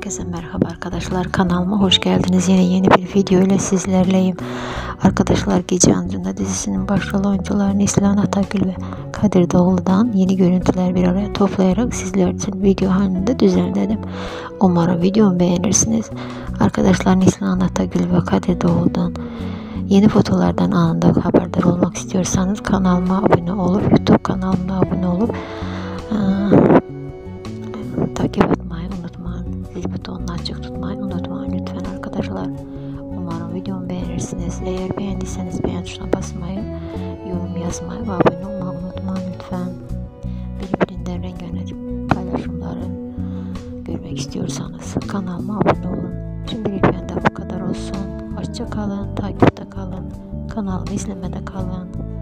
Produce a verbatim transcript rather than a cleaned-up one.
Herkese merhaba arkadaşlar, kanalıma hoş geldiniz. Yine yeni bir video ile sizlerleyim. Arkadaşlar, Gece Ancı'nda dizisinin başrol oyuncuları Neslihan Atagül ve Kadir Doğulu'dan yeni görüntüler bir araya toplayarak sizler için video halinde düzenledim. Umarım videomu beğenirsiniz. Arkadaşlar, Neslihan Atagül ve Kadir Doğulu'dan yeni fotolardan anında haberdar olmak istiyorsanız kanalıma abone olup YouTube kanalıma abone olup ıı, takip etmeyi unutmayın. Zil butonunu açık tutmayı unutmayın lütfen arkadaşlar. Umarım videomu beğenirsiniz. Eğer beğendiyseniz beğen tuşuna basmayı, yorum yazmayı ve abone olmayı unutmayın lütfen. Birbirinden rengarenk paylaşımları görmek istiyorsanız kanalıma abone olun. Şimdilik benden bu kadar olsun. Hoşça kalın, takipte kalın, kanalımı izlemede kalın.